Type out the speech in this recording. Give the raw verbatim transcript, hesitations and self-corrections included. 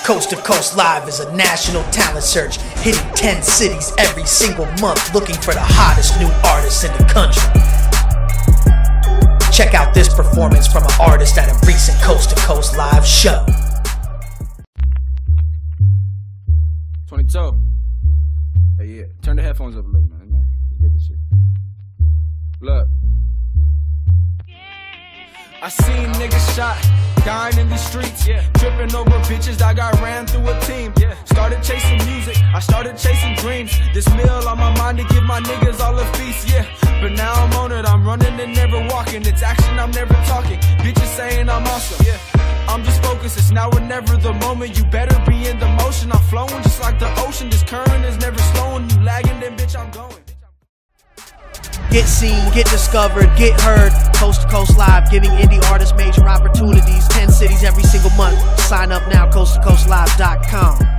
Coast to Coast Live is a national talent search, hitting ten cities every single month, looking for the hottest new artists in the country. Check out this performance from an artist at a recent Coast to Coast Live show. twenty-two. Hey, yeah. Turn the headphones up a little, man. Let's get this shit. Look. I seen niggas shot, dying in these streets, yeah. Tripping over bitches, I got ran through a team, yeah. Started chasing music, I started chasing dreams. This meal on my mind to give my niggas all a feast, yeah. But now I'm on it, I'm running and never walking. It's action, I'm never talking. Bitches saying I'm awesome, yeah. I'm just focused, it's now or never the moment. You better be in the motion, I'm flowing just like the ocean. This current is never slowing, you lagging, then bitch I'm going. Get seen, get discovered, get heard. Coast to Coast Live, giving indie artists major opportunities. ten cities every single month. Sign up now, coast to coast live dot com.